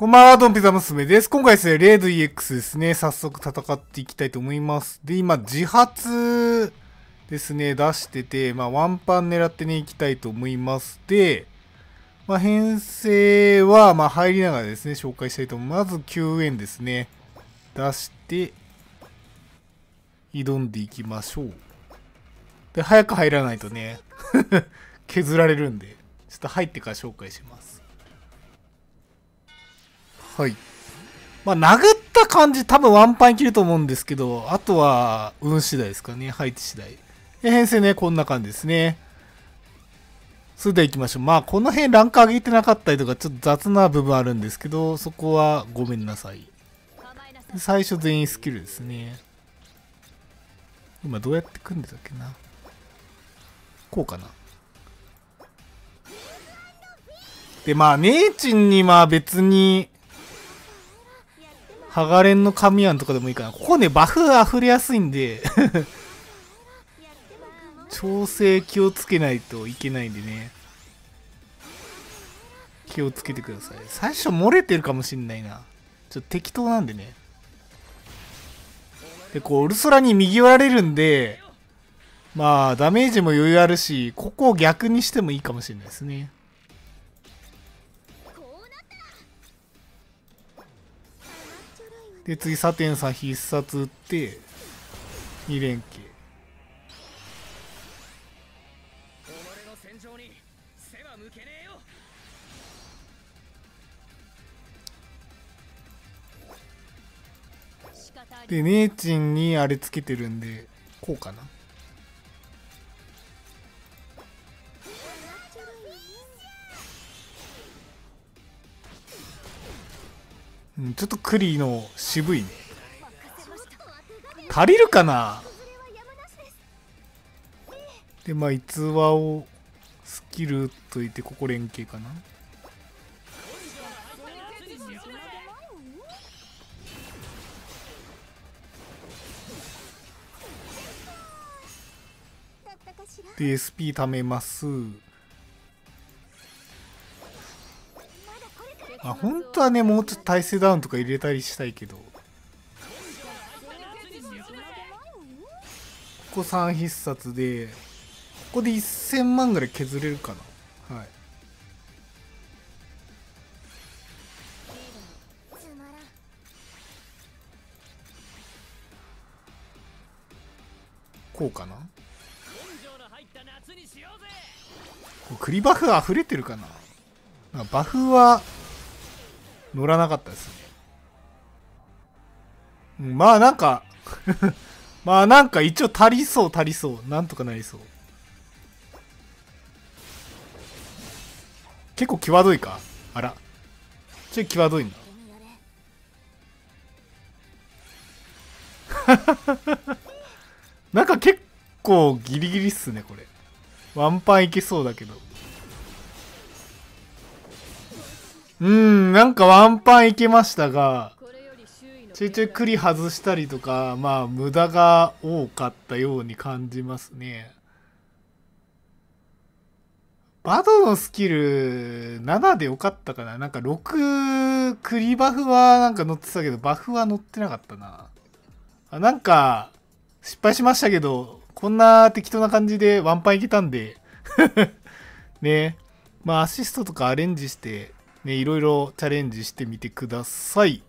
こんばんは、ドンピザ娘です。今回ですね、レイド EX ですね。早速戦っていきたいと思います。で、今、自発ですね、出してて、ワンパン狙ってね、いきたいと思います。で、編成は、入りながらですね、紹介したいと思います。まず、救援ですね。出して、挑んでいきましょう。で、早く入らないとね、削られるんで、ちょっと入ってから紹介します。はい。殴った感じ多分ワンパンいけると思うんですけど、あとは運次第ですかね。配置次第。で、編成ね、こんな感じですね。それでは行きましょう。この辺ランク上げてなかったりとか、ちょっと雑な部分あるんですけど、そこはごめんなさい。で、最初全員スキルですね。今どうやって組んでたっけな。こうかな。で、ネイチンに別に、ハガレンの神案とかでもいいかな。ここね、バフ溢れやすいんで調整気をつけないといけないんでね。気をつけてください。最初漏れてるかもしんないな。ちょっと適当なんでね。で、ウルソラに右寄られるんで、ダメージも余裕あるし、ここを逆にしてもいいかもしれないですね。で、次、サテンさん必殺打って、2連携。で、ネイチンにあれつけてるんで、こうかな。ちょっとクリの渋いね。足りるかな。で、逸話をスキルといて、ここ連携かな。で、SP 貯めます。本当はね、もうちょっと耐性ダウンとか入れたりしたいけど。ここ3必殺で、ここで1000万ぐらい削れるかな。はい。こうかな。クリバフ溢れてるかな。バフは乗らなかったですね。なんか一応足りそう。なんとかなりそう。結構際どいか。あら。ちょっと際どいんだ。結構ギリギリっすね、これ。ワンパンいけそうだけど。ワンパンいけましたが、ちょいちょいクリ外したりとか、無駄が多かったように感じますね。バドのスキル7でよかったかな。6クリバフは乗ってたけど、バフは乗ってなかったな。失敗しましたけど、こんな適当な感じでワンパンいけたんでね。アシストとかアレンジして、ね、いろいろチャレンジしてみてください。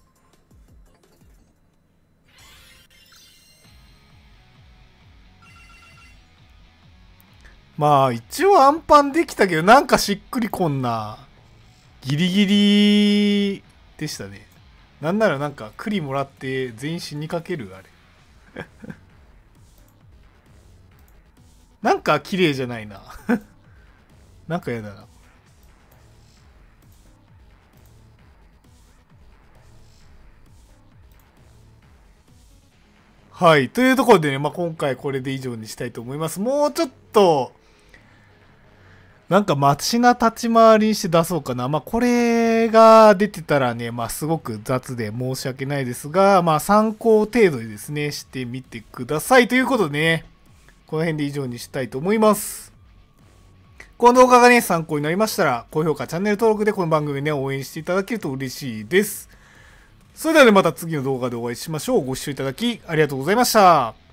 一応アンパンできたけど、しっくりこんな。ギリギリでしたね。なんならクリもらって全員死にかけるあれ。綺麗じゃないな。やだな。はい。というところでね、今回これで以上にしたいと思います。もうちょっと、マシな立ち回りにして出そうかな。これが出てたらね、すごく雑で申し訳ないですが、参考程度にですね、してみてください。ということでね、この辺で以上にしたいと思います。 この動画がね、参考になりましたら、高評価、チャンネル登録でこの番組ね、応援していただけると嬉しいです。それではね、また次の動画でお会いしましょう。ご視聴いただきありがとうございました。